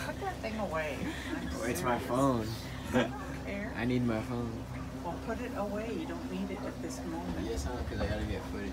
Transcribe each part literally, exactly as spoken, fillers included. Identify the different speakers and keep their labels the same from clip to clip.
Speaker 1: Put that thing away.
Speaker 2: Oh, it's my phone.
Speaker 1: Care.
Speaker 2: I need my phone.
Speaker 1: Well, put it away. You don't need it at this moment.
Speaker 2: Yes, huh? Because I gotta get footage.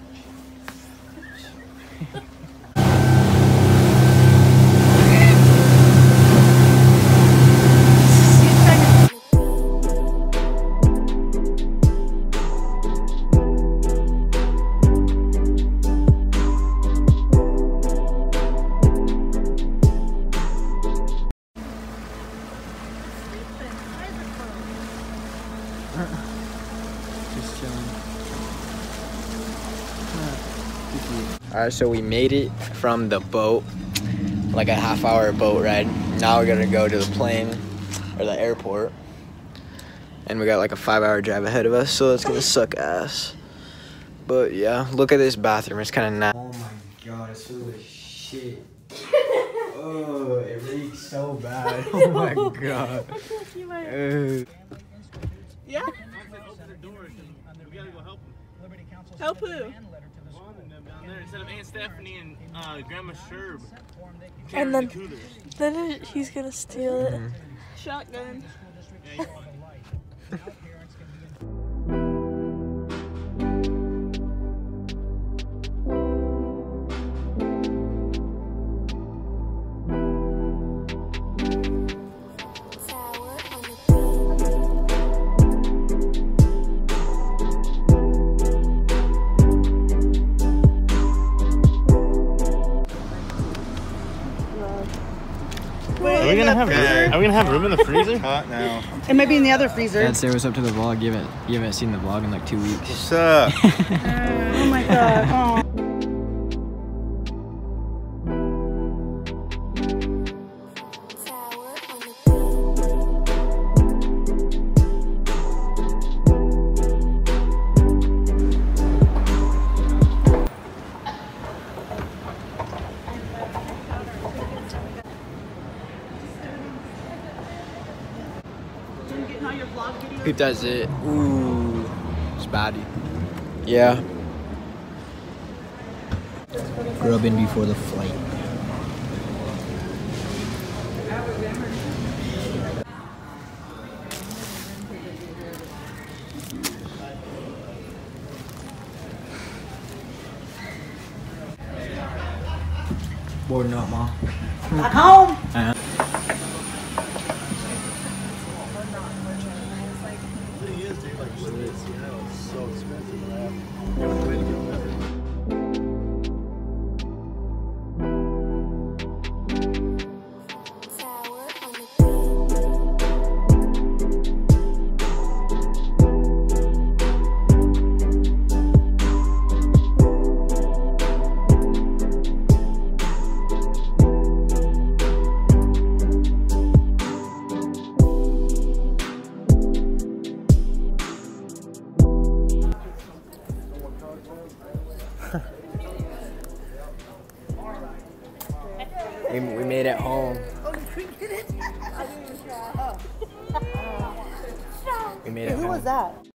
Speaker 2: Just chilling. Alright, so we made it from the boat, like a half hour boat ride. Now we're gonna go to the plane, or the airport. And we got like a five hour drive ahead of us, so it's gonna suck ass. But yeah, look at this bathroom, it's kinda nice. Oh my god, it's full of shit. Oh, it reeks so bad. Oh my god. Uh,
Speaker 3: Yeah?
Speaker 4: Open the doors and we gotta go help them.
Speaker 3: Help who?
Speaker 4: Vaughn and them down there instead of Aunt Stephanie and uh, Grandma Sherb.
Speaker 5: And then,
Speaker 4: The coolers.
Speaker 5: then he's gonna steal it.
Speaker 2: mhm.
Speaker 3: Shotgun.
Speaker 4: Yeah, you- Are we gonna have room? Are we gonna have room in the freezer?
Speaker 6: Hot now.
Speaker 3: It may be in the other freezer.
Speaker 2: Dad, say what's up to the vlog. You haven't, you haven't seen the vlog in like two weeks.
Speaker 6: What's up?
Speaker 3: Oh my god. Oh.
Speaker 2: Who does it? Ooh, spotty. Yeah. Grubbing before the flight. Boarding up, Mom.
Speaker 3: Back home.
Speaker 2: Uh-huh.
Speaker 6: So expensive, man. The only way to get better.
Speaker 2: We, we made it home. We made it
Speaker 3: Who
Speaker 2: home.
Speaker 3: was that?